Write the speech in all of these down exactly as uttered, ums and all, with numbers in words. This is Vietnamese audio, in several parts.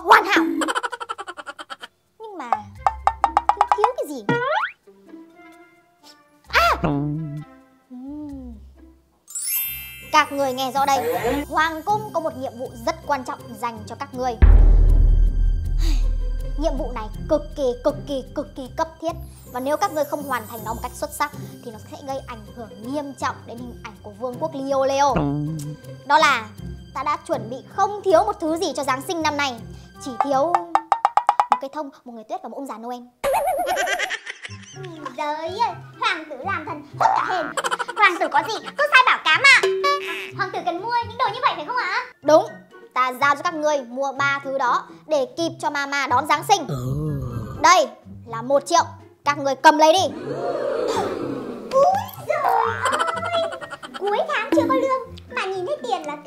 hoàn hảo. Nhưng mà thiếu, thiếu cái gì? À! Uhm. Các người nghe rõ đây, Hoàng cung có một nhiệm vụ rất quan trọng dành cho các người. Nhiệm vụ này cực kỳ cực kỳ cực kỳ cấp thiết, và nếu các ngươi không hoàn thành nó một cách xuất sắc thì nó sẽ gây ảnh hưởng nghiêm trọng đến hình ảnh của vương quốc Leo Leo. Đó là ta đã chuẩn bị không thiếu một thứ gì cho Giáng sinh năm nay, chỉ thiếu một cây thông, một người tuyết và một ông già Noel. Giới hoàng tử làm thần hốt cả hền. Hoàng tử có gì cứ sai bảo cám ạ. À. Hoàng tử cần mua những đồ như vậy phải không ạ? Đúng, ta giao cho các ngươi mua ba thứ đó để kịp cho mama đón Giáng sinh. Đây là một triệu, các người cầm lấy đi. Úi giời ơi, cuối tháng chưa có lương mà nhìn thấy tiền là cứ...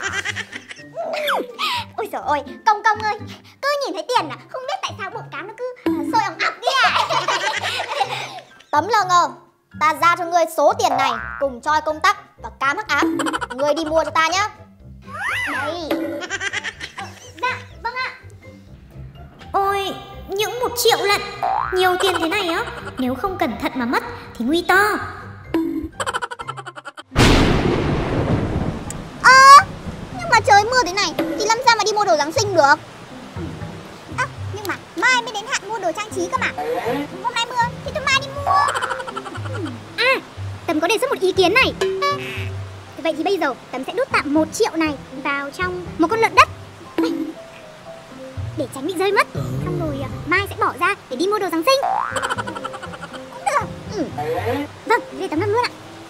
Ôi giời ơi, công công ơi, cứ nhìn thấy tiền là không biết tại sao bụng cám nó cứ sôi ỏng ọc đi ạ. Tấm lờ ngờ, ta giao cho ngươi số tiền này cùng choi công tắc và cám hắc ám. Ngươi đi mua cho ta nhé. Đây. Dạ, vâng ạ. Ôi, những một triệu lận, nhiều tiền thế này á, nếu không cẩn thận mà mất thì nguy to. Ơ, à, nhưng mà trời mưa thế này thì làm sao mà đi mua đồ Giáng sinh được? À, nhưng mà mai mới đến hạn mua đồ trang trí cơ mà. Hôm nay mưa thì tôi mai đi mua. À, Tấm có đề xuất một ý kiến này. Vậy thì bây giờ Tấm sẽ đút tạm một triệu này vào trong một con lợn đất để tránh bị rơi mất. Xong rồi mai sẽ bỏ ra để đi mua đồ Giáng sinh. Cũng được. Ừ. Vâng, để Tấm làm luôn ạ.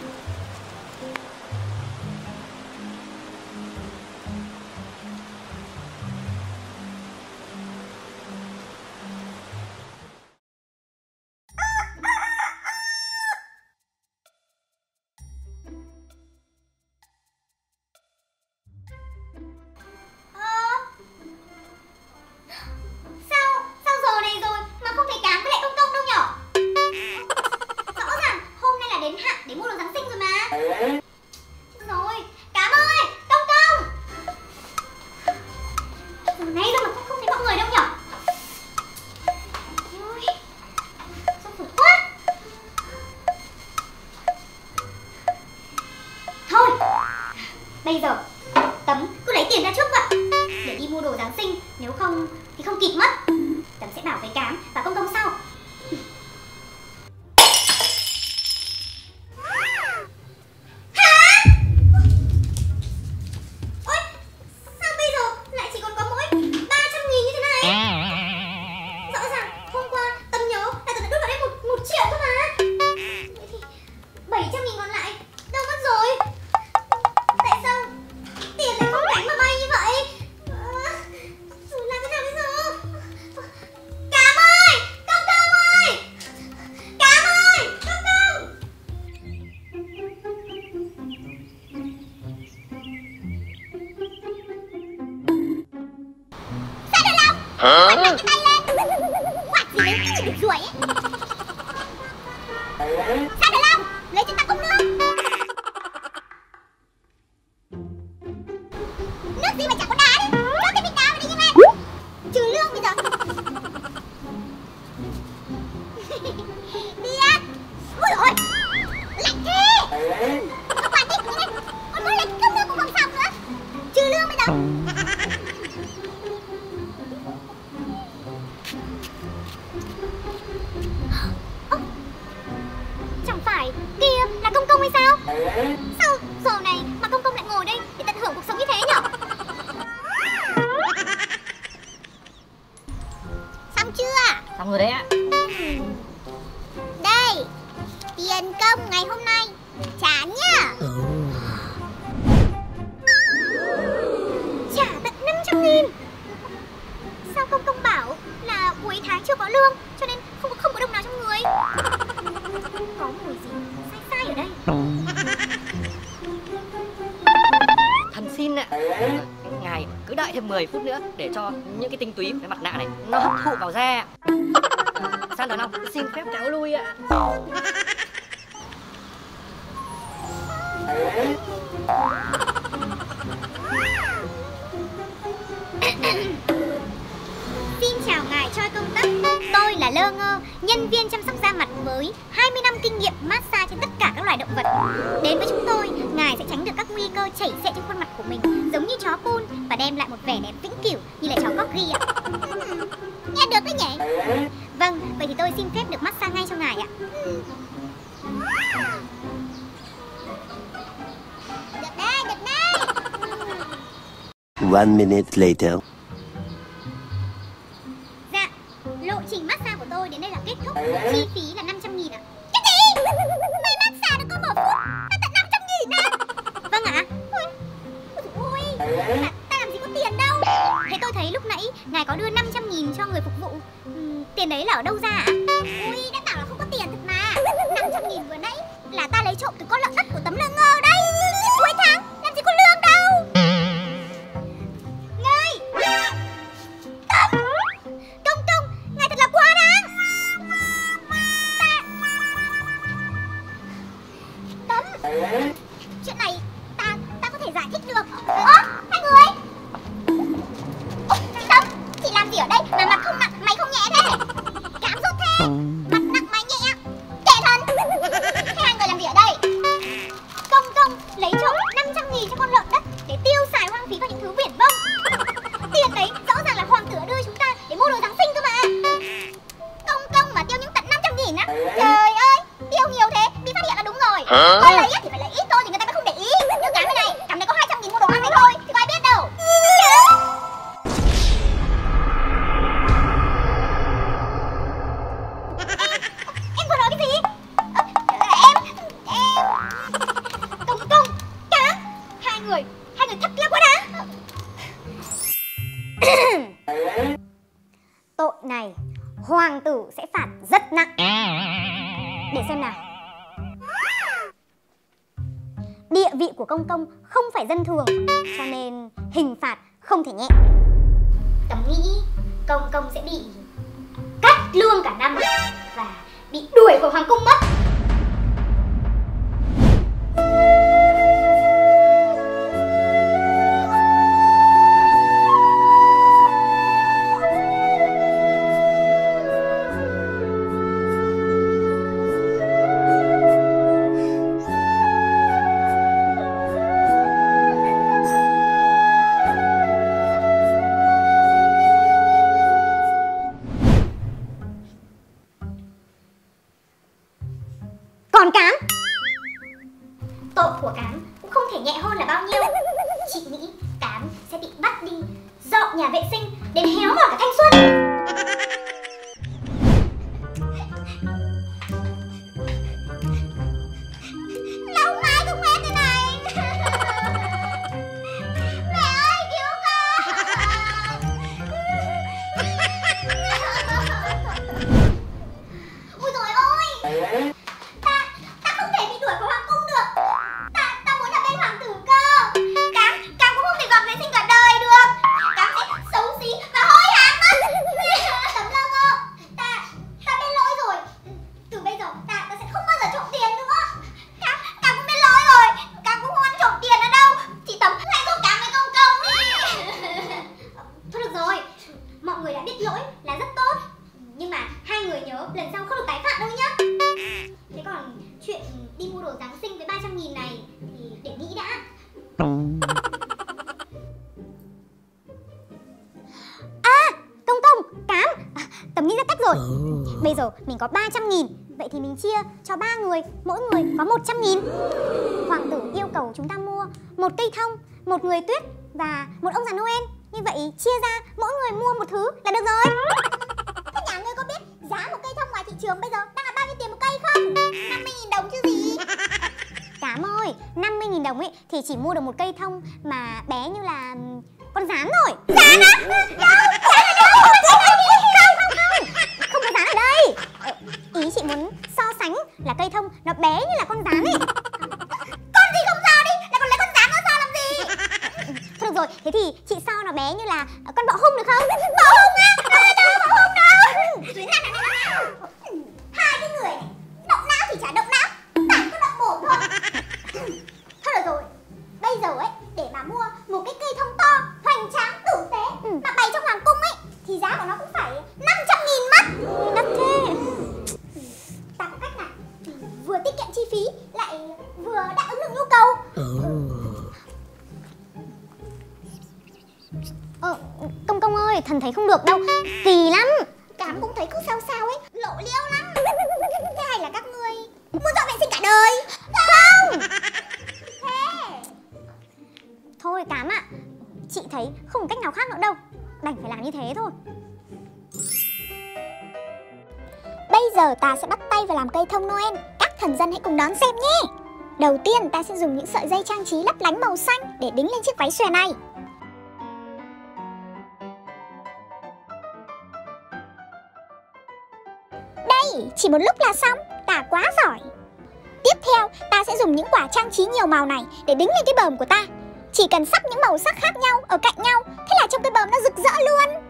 Bây giờ Tấm cứ lấy tiền ra trước vậy để đi mua đồ Giáng sinh, nếu không thì không kịp mất. Tấm sẽ bảo với Cám và Công Công sau. Hả? Ôi, sao bây giờ lại chỉ còn có mỗi ba trăm nghìn như thế này? Rõ ràng hôm qua Tấm nhớ là Tấm đã đút vào đây một, một triệu thôi mà. Vậy thì bảy trăm nghìn còn lại đâu mất rồi? Tại sao tiền lại không cánh mà bay như vậy? À, rồi làm thế nào bây giờ? Cám ơi! Công Công ơi! Cám ơi! Công Công! Sao được lòng? Quạt mạnh cái tay lên! Quạt gì đấy chỉ được ruồi ấy. Sao được lòng? Lấy cho ta cốc nước. Nước gì mà chẳng có đá đấy. Cho cái bịch đá vào đi nhanh lên. Trừ lương bây giờ. Đi á. Ui dồi ôi, lạnh thế. Có quả thích như này. Còn mới lấy cái cốc nước cũng không xong nữa. Trừ lương bây giờ. Ơ, chẳng phải kia là Công Công hay sao? Sao giờ này mà Công Công lại ngồi đây để tận hưởng cuộc sống như thế nhở? Xong chưa? Xong rồi đấy ạ. Đây, tiền công ngày hôm nay trả nhá. Trả tận năm trăm nghìn. Sao Công Công bảo là cuối tháng chưa có lương, cho nên không có, không có đồng nào trong người. Có mùi gì sai sai ở đây. Thần xin ạ, ngài cứ đợi thêm mười phút nữa để cho những cái tinh túy cái mặt nạ này nó hấp thụ vào da. San Đón Long xin phép cáo lui ạ. Lơ Ngơ, nhân viên chăm sóc da mặt với hai mươi năm kinh nghiệm massage trên tất cả các loài động vật. Đến với chúng tôi, ngài sẽ tránh được các nguy cơ chảy xệ trên khuôn mặt của mình giống như chó Pool và đem lại một vẻ đẹp vĩnh cửu như là chó Corgi ạ. Nghe được đấy nhỉ? Vâng, vậy thì tôi xin phép được massage ngay cho ngài ạ. Được đấy, được đấy. One minute later. Dạ, lộ trình massage của tôi đến đây là kết thúc. Chi phí là năm trăm nghìn ạ. Cái gì? Mày massage được có một phút đã tận năm trăm nghìn à? Vâng ạ. Ôi, ôi, ta, ta làm gì có tiền đâu. Thế tôi thấy lúc nãy ngài có đưa năm trăm nghìn cho người phục vụ. Uhm, tiền đấy là ở đâu ra ạ? Ui, đã bảo là không có tiền thật mà. Năm trăm nghìn vừa nãy là ta lấy trộm từ con lợn đất của Tấm Lơ Ngơ đấy. Cuối tháng làm gì có lương đâu. Ngài Tấm Công Công, ngài thật là quá đáng. Tấm, chuyện này ta ta có thể giải thích được. Ơ, hai người. Ô, Tấm, chị làm gì ở đây mà mặt không nặng, mày không nhẹ thế? Cám rốt thế. Mặt nặng mày nhẹ. Kệ thần. Thế hai người làm gì ở đây? Công Công lấy trộm năm trăm nghìn cho con lợn đất để tiêu xài hoang phí vào những thứ viển vông. Tiền đấy rõ ràng là hoàng tử đã đưa chúng ta để mua đồ Giáng sinh cơ mà. Công công mà tiêu những tận năm trăm nghìn á? Trời ơi, tiêu nhiều thế, bị phát hiện là đúng rồi. Có lấy á thì phải lấy ít thôi thì người ta mới không để ý. Như cái này này, cảm thấy có hai trăm nghìn mua đồ ăn đấy thôi, thì có ai biết đâu. Em vừa nói cái gì? Em, em. Công Công, Cá, hai người, hai người thật là quá đáng. Tội này hoàng tử sẽ phạt rất nặng. Để xem nào. Địa vị của Công Công không phải dân thường, cho nên hình phạt không thể nhẹ. Tấm nghĩ Công Công sẽ bị cắt lương cả năm và bị đuổi khỏi hoàng cung mất. Còn Cám, Tội của Cám cũng không thể nhẹ hơn là bao nhiêu. Chị nghĩ Cám sẽ bị bắt đi dọn nhà vệ sinh đến héo mòn cả thanh xuân. Lâu mãi không hết thế này. Mẹ ơi, cứu con. Ôi dồi ôi. Ta, ta không thể bị đuổi khỏi hoàng cung được. Ta, ta muốn ở bên hoàng tử cơ. Cám, Cám cũng không thể dọn vệ sinh cả đời được. Cám sẽ xấu xí và hôi hám mất. Tấm Lơ Ngơ, ta, ta biết lỗi rồi. Từ bây giờ ta, ta sẽ không bao giờ trộm tiền nữa. Cám, Cám cũng biết lỗi rồi. Cám cũng không ăn trộm tiền ở đâu. Chị Tấm hãy giúp Cám với Công Công đi. Thôi được rồi, mọi người đã biết lỗi là rất tốt. Nhưng mà hai người nhớ lần sau không được tái phạm đâu nhá. Thế còn chuyện đi mua đồ Giáng sinh với ba trăm nghìn này thì để nghĩ đã. Công Công, Cám, à, Tấm nghĩ ra cách rồi. Bây giờ mình có ba trăm nghìn, vậy thì mình chia cho ba người, mỗi người có một trăm nghìn. Hoàng tử yêu cầu chúng ta mua một cây thông, một người tuyết và một ông già Noel. Như vậy chia ra mỗi người mua một thứ là được rồi. Thế nhà ngươi có biết giá một cây thông ngoài thị trường bây giờ đang là bao nhiêu tiền một cây không? năm mươi nghìn đồng chứ gì. Cám ơi, năm mươi nghìn đồng ấy thì chỉ mua được một cây thông mà bé như là con rán thôi. Rán á? Không, không, không, không có rán ở đây. Ờ, ý chị muốn so sánh là cây thông nó bé như là con rán ấy. Con gì không sao đi, lại còn lấy con rán nó sao làm gì? Thôi được rồi, thế thì chị so nó bé như là con bọ hung được không? Bọ hung á? Đâu ai đâu bọ hung đâu. Nào nào nào nào. Hai cái người này, động não thì chả động não, toàn có động mồm thôi. Thôi được rồi, bây giờ ấy để mà mua một cái cây thông to, hoành tráng, tử tế mà bày trong hoàng cung ấy thì giá của nó cũng phải năm trăm nghìn mất. Đắt thế. được đâu. Kỳ lắm. Cám cũng thấy cứ sao sao ấy, lộ liễu lắm. Thế hay là các ngươi muốn dọn vệ sinh cả đời? Không. Thế thôi Cám ạ, chị thấy không có cách nào khác nữa đâu, đành phải làm như thế thôi. Bây giờ ta sẽ bắt tay vào làm cây thông Noel. Các thần dân hãy cùng đón xem nhé. Đầu tiên ta sẽ dùng những sợi dây trang trí lấp lánh màu xanh để đính lên chiếc váy xòe này. Đây, chỉ một lúc là xong, ta quá giỏi. Tiếp theo, ta sẽ dùng những quả trang trí nhiều màu này để đính lên cái bờm của ta. Chỉ cần sắp những màu sắc khác nhau ở cạnh nhau, thế là trong cái bờm nó rực rỡ luôn.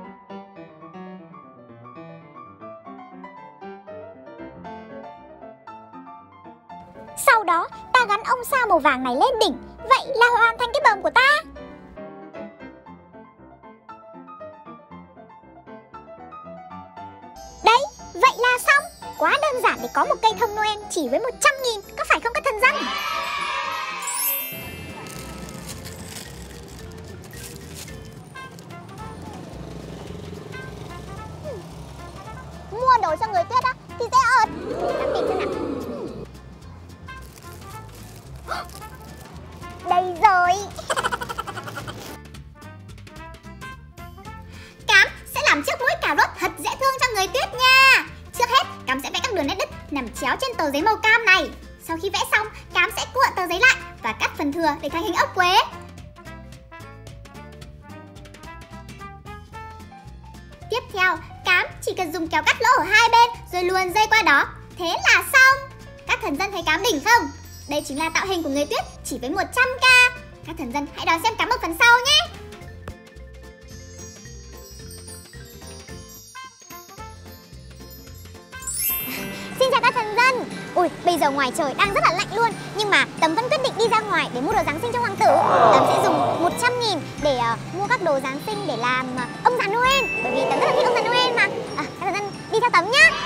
Sau đó, ta gắn ông sao màu vàng này lên đỉnh. Vậy là hoàn thành cái bờm của ta. Đấy, vậy là xong. Quá đơn giản để có một cây thông Noel chỉ với một trăm nghìn, có phải không các thần dân? Mua đồ cho người Tuyết á thì dễ ợt. Để ta tìm xem nào. Đây rồi. Cám sẽ làm chiếc mũi cà rốt thật dễ thương cho người Tuyết nha. Trước hết, Cám sẽ vẽ các đường nét đứt nằm chéo trên tờ giấy màu cam này. Sau khi vẽ xong, Cám sẽ cuộn tờ giấy lại và cắt phần thừa để thành hình ốc quế. Tiếp theo, Cám chỉ cần dùng kéo cắt lỗ ở hai bên rồi luồn dây qua đó. Thế là xong. Các thần dân thấy Cám đỉnh không? Đây chính là tạo hình của người Tuyết chỉ với một trăm k. Các thần dân hãy đón xem Cám ở phần sau nhé. Xin chào các thần dân. Ui, bây giờ ngoài trời đang rất là lạnh luôn. Nhưng mà Tấm vẫn quyết định đi ra ngoài để mua đồ Giáng sinh cho hoàng tử. Tấm sẽ dùng một trăm nghìn để uh, mua các đồ Giáng sinh để làm uh, ông già Noel. Bởi vì Tấm rất là thích ông già Noel mà. À, các thần dân đi theo Tấm nhá.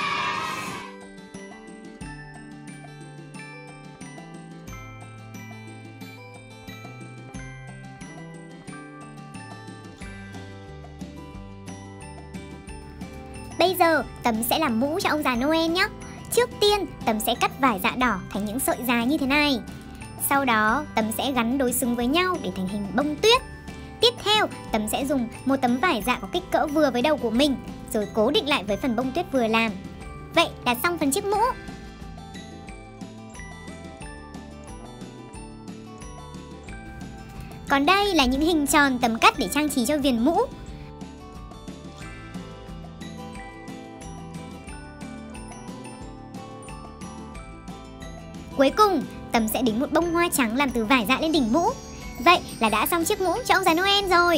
Bây giờ Tấm sẽ làm mũ cho ông già Noel nhé. Trước tiên Tấm sẽ cắt vải dạ đỏ thành những sợi dài như thế này. Sau đó Tấm sẽ gắn đối xứng với nhau để thành hình bông tuyết. Tiếp theo Tấm sẽ dùng một tấm vải dạ có kích cỡ vừa với đầu của mình, rồi cố định lại với phần bông tuyết vừa làm. Vậy là xong phần chiếc mũ. Còn đây là những hình tròn Tấm cắt để trang trí cho viền mũ. Cuối cùng, Tấm sẽ đính một bông hoa trắng làm từ vải dạ lên đỉnh mũ. Vậy là đã xong chiếc mũ cho ông già Noel rồi.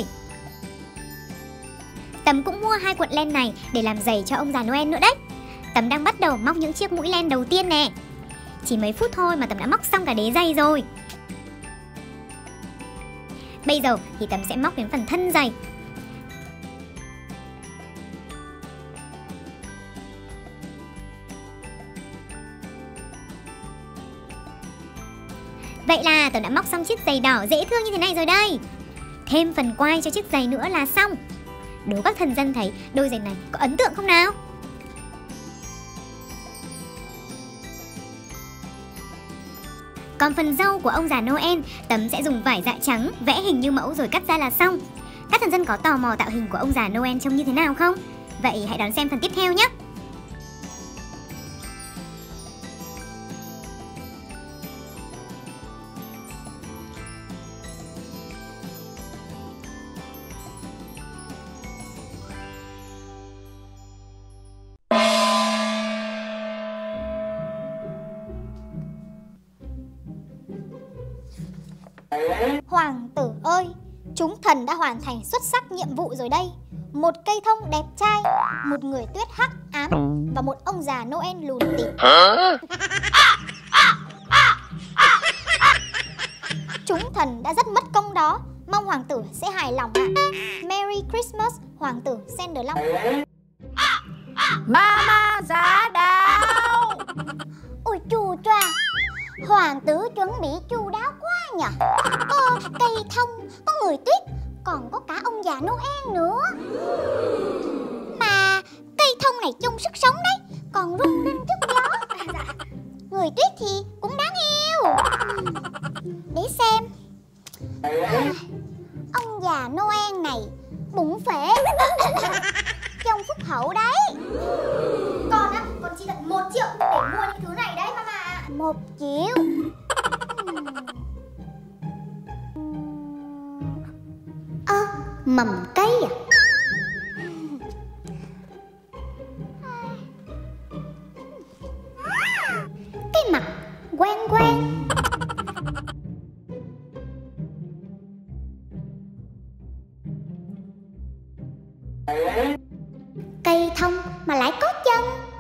Tấm cũng mua hai cuộn len này để làm giày cho ông già Noel nữa đấy. Tấm đang bắt đầu móc những chiếc mũi len đầu tiên nè. Chỉ mấy phút thôi mà Tấm đã móc xong cả đế giày rồi. Bây giờ thì Tấm sẽ móc đến phần thân giày. Vậy là Tấm đã móc xong chiếc giày đỏ dễ thương như thế này rồi đây. Thêm phần quai cho chiếc giày nữa là xong. Đố các thần dân thấy đôi giày này có ấn tượng không nào? Còn phần râu của ông già Noel, Tấm sẽ dùng vải dạ trắng vẽ hình như mẫu rồi cắt ra là xong. Các thần dân có tò mò tạo hình của ông già Noel trông như thế nào không? Vậy hãy đón xem phần tiếp theo nhé. Hoàng tử ơi, chúng thần đã hoàn thành xuất sắc nhiệm vụ rồi đây. Một cây thông đẹp trai, một người tuyết hắc ám và một ông già Noel lùn tịt. Chúng thần đã rất mất công đó. Mong hoàng tử sẽ hài lòng ạ. Merry Christmas, hoàng tử Sanders Long. Mama giá đáo. Ôi chù choa, hoàng tử chuẩn bị chu đáo quá nhỉ. Có cây thông, có người tuyết, còn có cả ông già Noel nữa. Mà cây thông này chung sức sống đấy, còn rung rinh trước gió. Người tuyết thì cũng đáng yêu. Để xem. Ông già Noel này bụng phệ, trông phúc hậu đấy. Con á, con chỉ tận một triệu để mua những thứ này đấy Mama. Một triệu. Ơ, à, mầm cây à? Cái mặt quen quen. Cây thông mà lại có chân.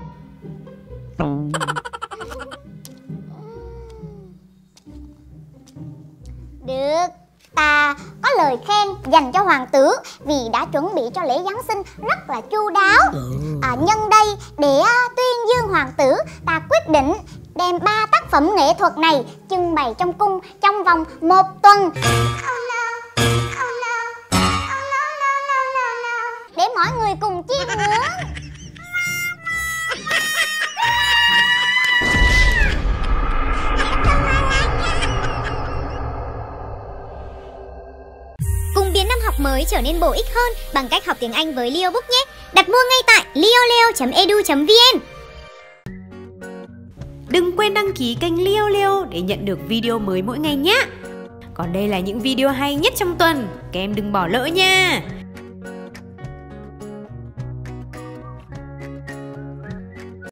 Được, ta có lời khen dành cho hoàng tử vì đã chuẩn bị cho lễ Giáng sinh rất là chu đáo. À, nhân đây để tuyên dương hoàng tử, ta quyết định đem ba tác phẩm nghệ thuật này trưng bày trong cung trong vòng một tuần. Để mọi người cùng chiêm ngưỡng. Cùng biến năm học mới trở nên bổ ích hơn bằng cách học tiếng Anh với Leo Book nhé. Đặt mua ngay tại leoleo chấm edu chấm vn. Đừng quên đăng ký kênh Leo Leo để nhận được video mới mỗi ngày nhé. Còn đây là những video hay nhất trong tuần, các em đừng bỏ lỡ nha.